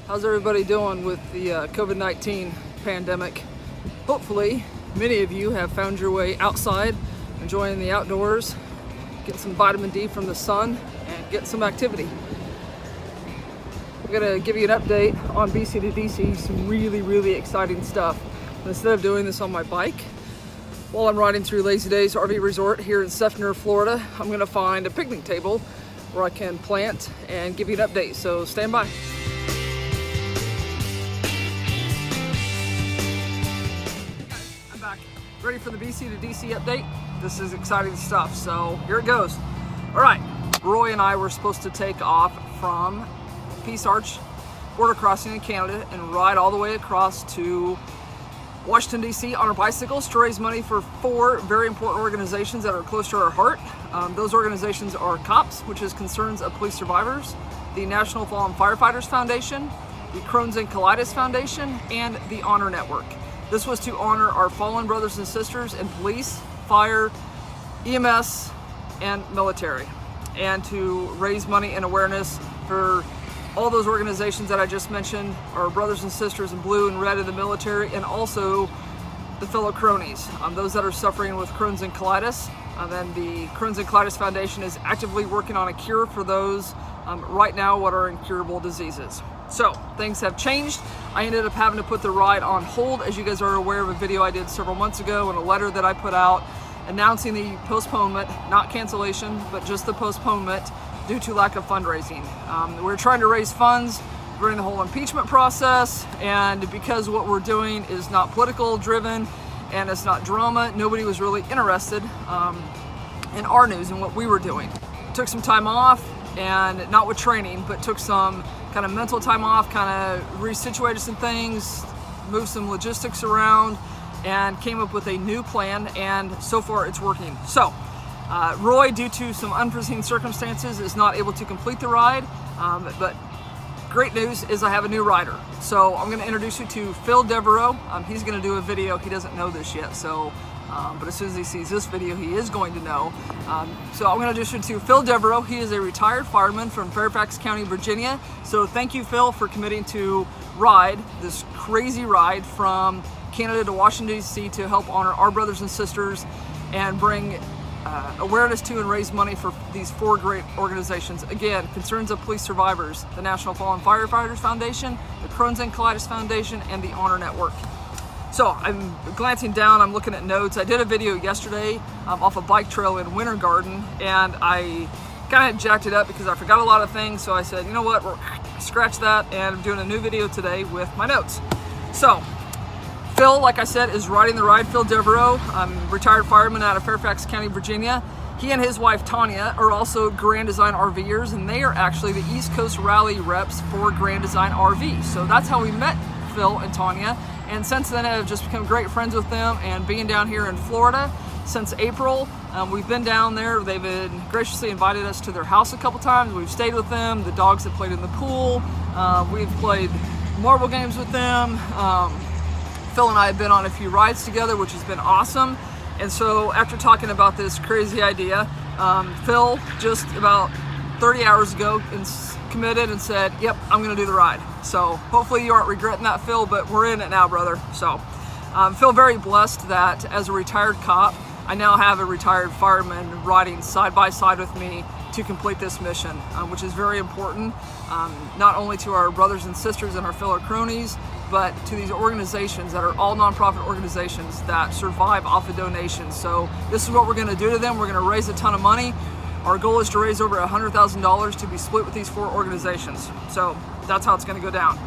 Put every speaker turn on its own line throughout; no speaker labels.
How's everybody doing with the COVID-19 pandemic? Hopefully, many of you have found your way outside, enjoying the outdoors, getting some vitamin D from the sun, and getting some activity. I'm gonna give you an update on BC to DC, some really exciting stuff. Instead of doing this on my bike, while I'm riding through Lazy Days RV Resort here in Seffner, Florida, I'm gonna find a picnic table where I can plant and give you an update, so stand by. Ready for the BC to DC update? This is exciting stuff, so here it goes. All right, Roy and I were supposed to take off from Peace Arch border crossing in Canada and ride all the way across to Washington, DC on our bicycles to raise money for 4 very important organizations that are close to our heart. Those organizations are COPS, which is Concerns of Police Survivors, the National Fallen Firefighters Foundation, the Crohn's and Colitis Foundation, and the Honor Network. This was to honor our fallen brothers and sisters in police, fire, EMS, and military, and to raise money and awareness for all those organizations that I just mentioned, our brothers and sisters in blue and red in the military, and also the fellow cronies, those that are suffering with Crohn's and colitis. And then the Crohn's and Colitis Foundation is actively working on a cure for those right now what are incurable diseases. So things have changed. I ended up having to put the ride on hold, as you guys are aware of a video I did several months ago and a letter that I put out announcing the postponement, not cancellation, but just the postponement due to lack of fundraising. We're trying to raise funds during the whole impeachment process, and because what we're doing is not political driven and it's not drama, nobody was really interested in our news and what we were doing. Took some time off, and not with training, but took some kind of mental time off, kind of resituated some things, moved some logistics around, and came up with a new plan, and so far it's working. So Roy, due to some unforeseen circumstances, is not able to complete the ride, but great news is I have a new rider. So I'm going to introduce you to Phil Devereaux. He's going to do a video. He doesn't know this yet, so but as soon as he sees this video, he is going to know. So I'm going to introduce you to Phil Devereaux. He is a retired fireman from Fairfax County, Virginia. So thank you, Phil, for committing to ride this crazy ride from Canada to Washington, D.C. to help honor our brothers and sisters and bring awareness to and raise money for these 4 great organizations. Again, Concerns of Police Survivors, the National Fallen Firefighters Foundation, the Crohn's and Colitis Foundation, and the Honor Network. So I'm glancing down, I'm looking at notes. I did a video yesterday off a bike trail in Winter Garden, and I kind of jacked it up because I forgot a lot of things. So I said, you know what, scratch that, and I'm doing a new video today with my notes. So Phil, like I said, is riding the ride. Phil Devereaux, retired fireman out of Fairfax County, Virginia. He and his wife Tanya are also Grand Design RVers, and they are actually the East Coast Rally reps for Grand Design RV. So that's how we met Phil and Tanya. And since then, I've just become great friends with them, and being down here in Florida since April, we've been down there. They've been graciously invited us to their house a couple times. We've stayed with them. The dogs have played in the pool. We've played marble games with them. Phil and I have been on a few rides together, which has been awesome. And so after talking about this crazy idea, Phil just about 30 hours ago committed and said, yep, I'm gonna do the ride. So hopefully you aren't regretting that, Phil, but we're in it now, brother. So I feel very blessed that as a retired cop, I now have a retired fireman riding side by side with me to complete this mission, which is very important, not only to our brothers and sisters and our fellow cronies, but to these organizations that are all nonprofit organizations that survive off of donations. So this is what we're gonna do to them. We're gonna raise a ton of money. Our goal is to raise over $100,000 to be split with these 4 organizations. So that's how it's going to go down.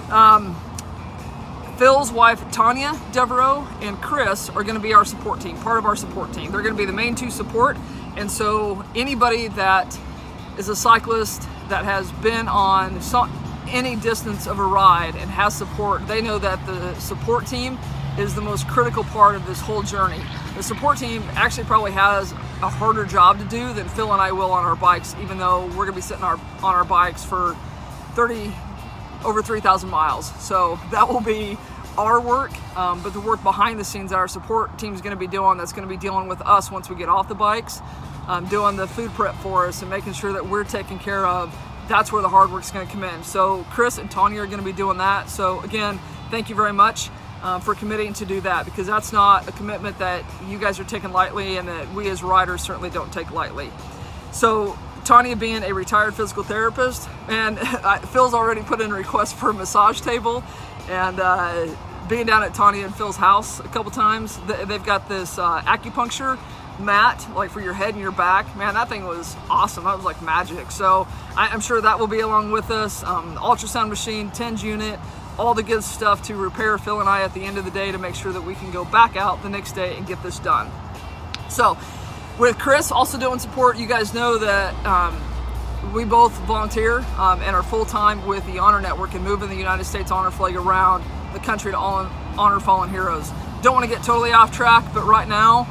Phil's wife, Tanya Devereaux, and Chris are going to be our support team, part of our support team. They're going to be the main 2 support. And so anybody that is a cyclist that has been on any distance of a ride and has support, they know that the support team is the most critical part of this whole journey. The support team actually probably has a harder job to do than Phil and I will on our bikes, even though we're gonna be sitting on our bikes for over 3,000 miles. So that will be our work, but the work behind the scenes that our support team is gonna be doing, that's gonna be dealing with us once we get off the bikes, doing the food prep for us and making sure that we're taken care of, that's where the hard work's going to come in. So Chris and Tanya are going to be doing that. So again, thank you very much for committing to do that, because that's not a commitment that you guys are taking lightly and that we as riders certainly don't take lightly. So Tanya being a retired physical therapist, and Phil's already put in a request for a massage table, and being down at Tanya and Phil's house a couple times, they've got this acupuncture mat, like for your head and your back. Man, that thing was awesome. That was like magic. So I'm sure that will be along with us. Ultrasound machine, TENS unit, all the good stuff to repair Phil and I at the end of the day to make sure that we can go back out the next day and get this done. So with Chris also doing support, you guys know that we both volunteer and are full-time with the Honor Network and moving the United States Honor flag around the country to honor fallen heroes. Don't want to get totally off track, but right now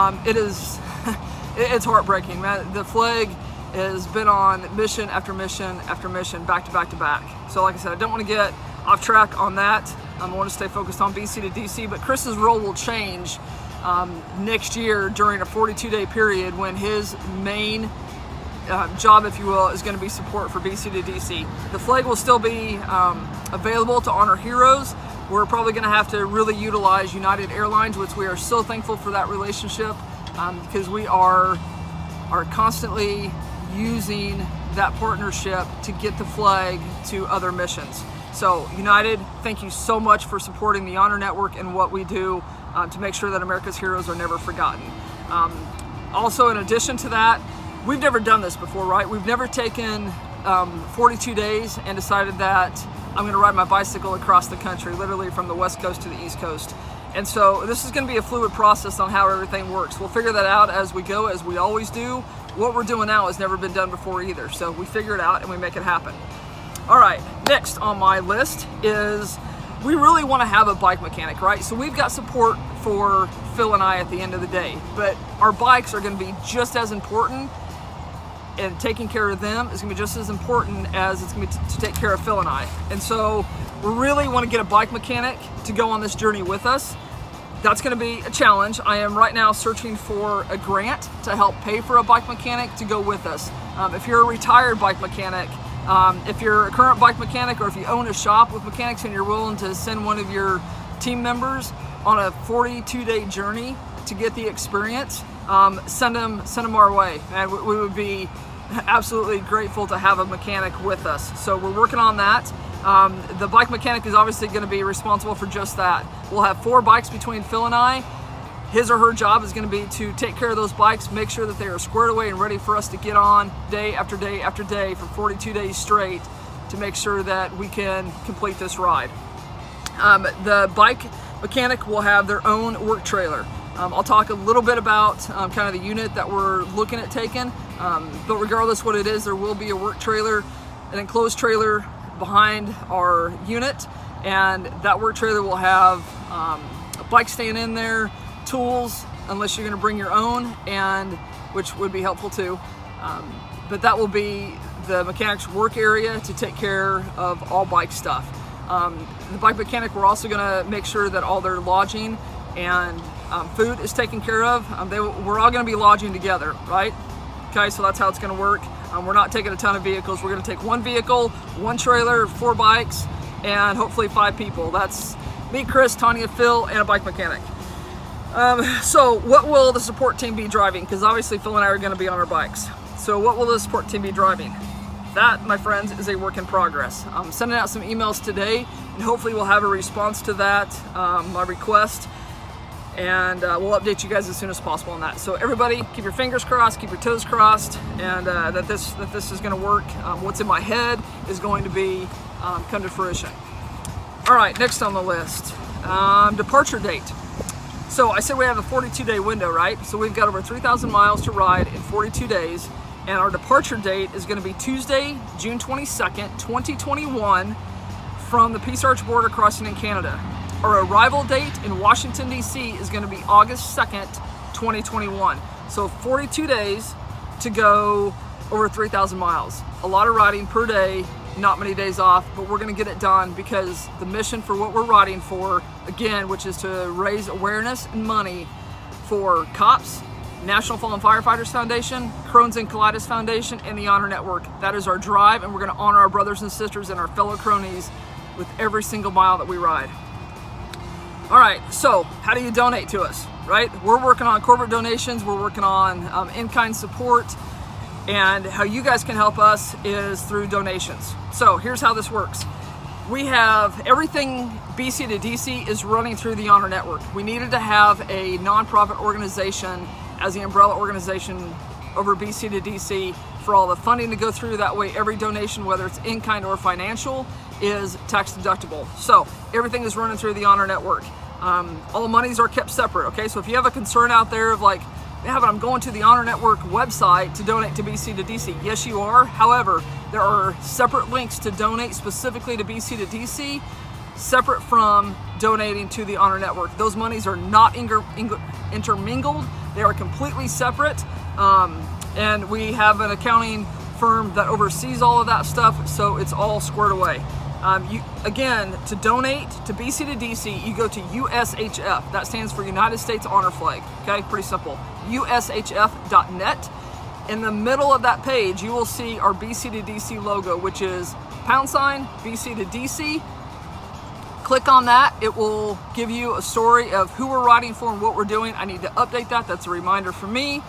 it's heartbreaking, man. The flag has been on mission after mission after mission, back to back to back. So like I said, I don't want to get off track on that. I want to stay focused on BC to DC, but Chris's role will change next year during a 42-day period when his main job, if you will, is going to be support for BC to DC. The flag will still be available to honor heroes. We're probably going to have to really utilize United Airlines, which we are so thankful for that relationship, because we are constantly using that partnership to get the flag to other missions. So United, thank you so much for supporting the Honor Network and what we do to make sure that America's heroes are never forgotten. Also, in addition to that, we've never done this before, right? We've never taken 42 days and decided that I'm going to ride my bicycle across the country, literally from the West Coast to the East Coast. And so this is going to be a fluid process on how everything works. We'll figure that out as we go, as we always do. What we're doing now has never been done before either. So we figure it out and we make it happen. All right, next on my list is we really want to have a bike mechanic, right? So we've got support for Phil and I at the end of the day, but our bikes are going to be just as important, and taking care of them is going to be just as important as it's going to be to take care of Phil and I. And so we really want to get a bike mechanic to go on this journey with us. That's going to be a challenge. I am right now searching for a grant to help pay for a bike mechanic to go with us. If you're a retired bike mechanic, if you're a current bike mechanic, or if you own a shop with mechanics and you're willing to send one of your team members on a 42-day journey to get the experience, send them our way, and we would be absolutely grateful to have a mechanic with us. So we're working on that. The bike mechanic is obviously going to be responsible for just that. We'll have 4 bikes between Phil and I. His or her job is going to be to take care of those bikes, make sure that they are squared away and ready for us to get on day after day after day for 42 days straight to make sure that we can complete this ride. The bike mechanic will have their own work trailer. I'll talk a little bit about kind of the unit that we're looking at taking, but regardless what it is, there will be a work trailer, an enclosed trailer behind our unit, and that work trailer will have a bike stand in there, tools, unless you're going to bring your own, and which would be helpful too. But that will be the mechanic's work area to take care of all bike stuff. The bike mechanic, we're also going to make sure that all their lodging and food is taken care of. We're all going to be lodging together, right? Okay, so that's how it's going to work. We're not taking a ton of vehicles. We're going to take 1 vehicle, 1 trailer, 4 bikes, and hopefully 5 people. That's me, Chris, Tanya, Phil, and a bike mechanic. So what will the support team be driving? Because obviously Phil and I are going to be on our bikes. So what will the support team be driving? That, my friends, is a work in progress. I'm sending out some emails today, and hopefully we'll have a response to that, my request, and we'll update you guys as soon as possible on that. So everybody, keep your fingers crossed, keep your toes crossed, and that this is going to work. What's in my head is going to be come to fruition. All right, next on the list, departure date. So I said we have a 42-day window, right? So we've got over 3,000 miles to ride in 42 days, and our departure date is going to be Tuesday, June 22nd, 2021, from the Peace Arch border crossing in Canada. Our arrival date in Washington, D.C. is going to be August 2nd, 2021. So 42 days to go over 3,000 miles. A lot of riding per day, not many days off, but we're going to get it done because the mission for what we're riding for, again, which is to raise awareness and money for cops, National Fallen Firefighters Foundation, Crohn's and Colitis Foundation, and the Honor Network. That is our drive, and we're going to honor our brothers and sisters and our fellow cronies with every single mile that we ride. All right, so how do you donate to us, right? We're working on corporate donations, we're working on in-kind support, and how you guys can help us is through donations. So here's how this works. We have everything BC to DC is running through the Honor Network. We needed to have a nonprofit organization as the umbrella organization over BC to DC for all the funding to go through. That way every donation, whether it's in-kind or financial, is tax deductible. So everything is running through the Honor Network. All monies are kept separate, okay? So if you have a concern out there of like, yeah, but I'm going to the Honor Network website to donate to BC to DC. Yes, you are. However, there are separate links to donate specifically to BC to DC, separate from donating to the Honor Network. Those monies are not intermingled. They are completely separate. And we have an accounting firm that oversees all of that stuff, so it's all squared away. Again, to donate to BC to DC, you go to USHF. That stands for United States Honor Flag. Okay, pretty simple. USHF.net. In the middle of that page, you will see our BC to DC logo, which is # BC to DC. Click on that. It will give you a story of who we're riding for and what we're doing. I need to update that. That's a reminder for me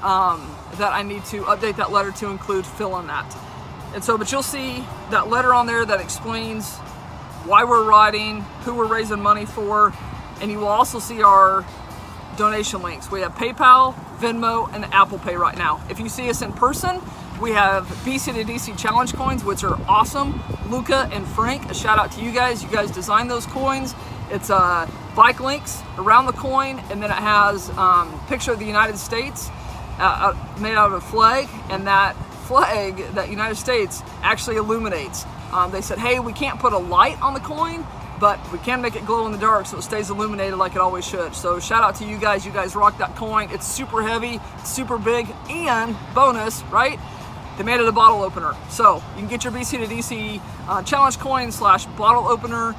that I need to update that letter to include Phil in that. And so, but you'll see that letter on there that explains why we're riding, who we're raising money for, and you will also see our donation links. We have PayPal, Venmo, and Apple Pay right now. If you see us in person, we have BC to DC challenge coins, which are awesome. Luca and Frank, a shout out to you guys. You guys designed those coins. It's bike links around the coin, and then it has a picture of the United States made out of a flag, and that flag, that United States, actually illuminates. They said, hey, we can't put a light on the coin, but we can make it glow in the dark so it stays illuminated like it always should. So shout out to you guys. You guys rock that coin. It's super heavy, super big, and bonus, right? They made it a bottle opener. So you can get your BC to DC challenge coin / bottle opener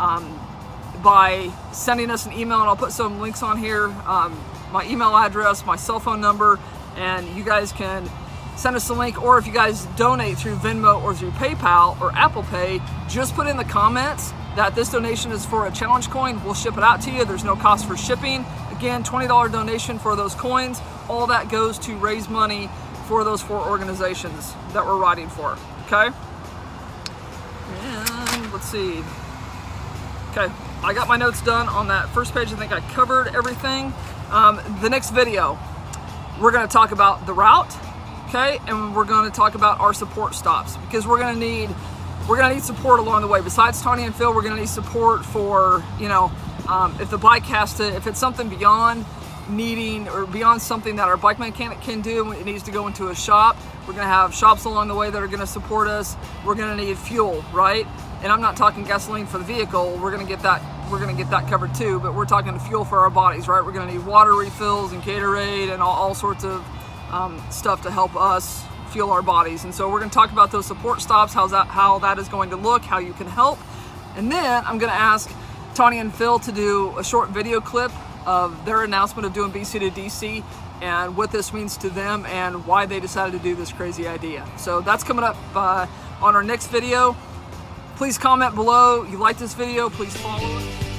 by sending us an email, and I'll put some links on here, my email address, my cell phone number, and you guys can send us a link. Or if you guys donate through Venmo or through PayPal or Apple Pay, just put in the comments that this donation is for a challenge coin. We'll ship it out to you. There's no cost for shipping. Again, $20 donation for those coins. All that goes to raise money for those 4 organizations that we're riding for, okay? And let's see. Okay, I got my notes done on that first page. I think I covered everything. The next video, we're gonna talk about the route, okay? And we're gonna talk about our support stops, because we're gonna need support along the way. Besides Tony and Phil, we're gonna need support for, you know, if the bike has to, if it's something beyond needing or beyond something that our bike mechanic can do, it needs to go into a shop. We're gonna have shops along the way that are gonna support us. We're gonna need fuel, right? And I'm not talking gasoline for the vehicle. We're gonna get that covered too, but we're talking fuel for our bodies, right? We're gonna need water refills and Gatorade and all sorts of stuff to help us fuel our bodies. And so we're gonna talk about those support stops, how that is going to look, how you can help. And then I'm gonna ask Tony and Phil to do a short video clip of their announcement of doing BC to DC and what this means to them and why they decided to do this crazy idea. So that's coming up on our next video. Please comment below. You like this video, please follow it.